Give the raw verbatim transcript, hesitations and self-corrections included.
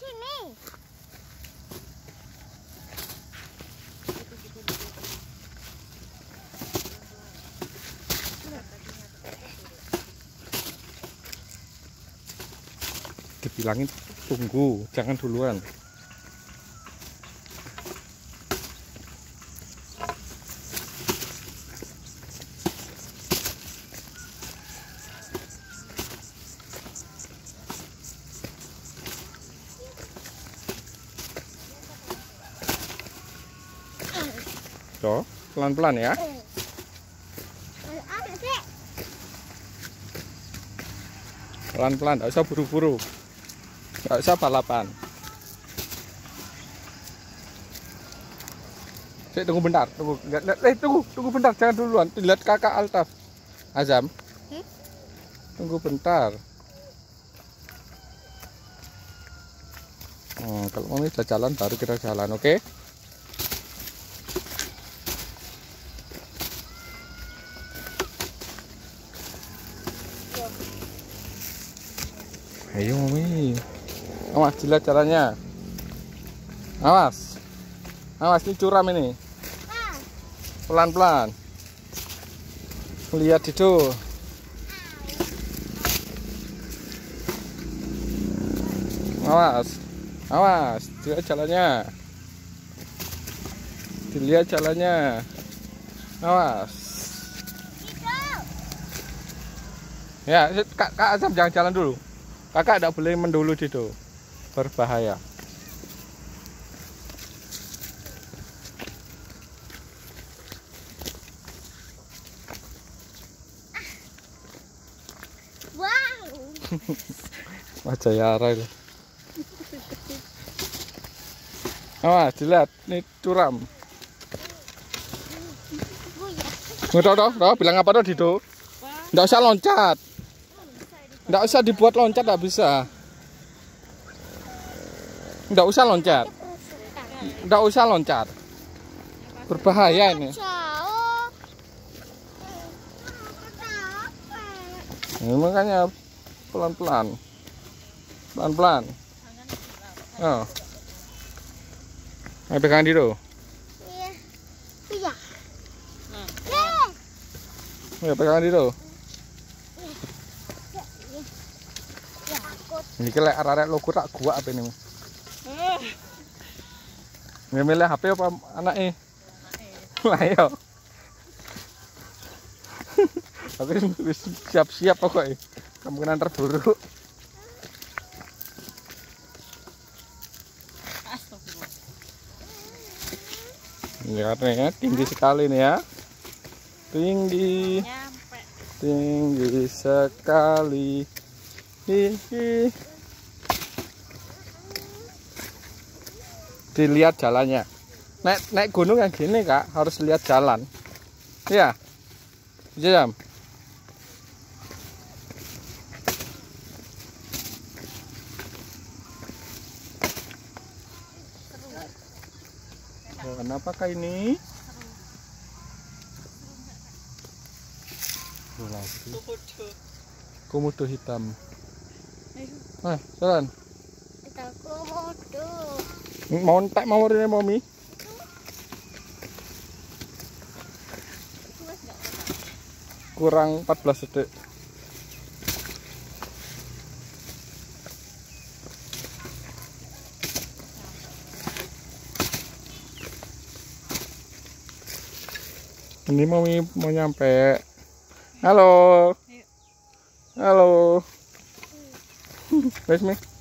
sini. Dibilangin tunggu, jangan duluan. Tuh, pelan-pelan ya. Pelan-pelan, nggak usah buru-buru. Nggak usah balapan. Sik, tunggu bentar, tunggu. Nggak, eh, tunggu, tunggu bentar, jangan duluan. Lihat kakak Altaf. Azam. Hmm? Tunggu bentar. Oh, kalau mami udah jalan baru kita jalan, oke? Okay? Ayo mami, awas lihat jalannya. Awas, awas ini curam ini. Pelan-pelan. Lihat itu. Awas, awas, lihat jalannya. Dilihat jalannya. Awas. Ya, Kak, Kak Azam jangan jalan dulu. Kakak tidak boleh mendulu itu, berbahaya. Wow. Wajah Yara itu. Awas, dilihat, ini curam. Nggak tahu, tahu, bilang apa tuh itu? Nggak usah loncat. Nggak usah dibuat loncat, nggak bisa. Nggak usah loncat. Nggak usah loncat. Berbahaya ini. Ini makanya pelan-pelan. Pelan-pelan. Oh. Ayo pegang dulu. Iya. Iya. Ayo pegang dulu. Ini kelek arek lo tak gua apa ini? Nggak milih H P apa anaknya? Lah yo. Aku siap-siap pokoknya. Kemungkinan terburuk. Lihat nih ya, tinggi sekali nih ya. Tinggi. Tinggi sekali. Hihi. Dilihat jalannya. Naik naik gunung yang gini Kak harus lihat jalan. Iya. Jam. Oh, kenapakah ini? Komodo hitam. Ah, jalan. Itu komodo. Mau tak mau ini mami? Kurang empat belas detik. Ini mami mau nyampe. Halo. Halo. Wes mi.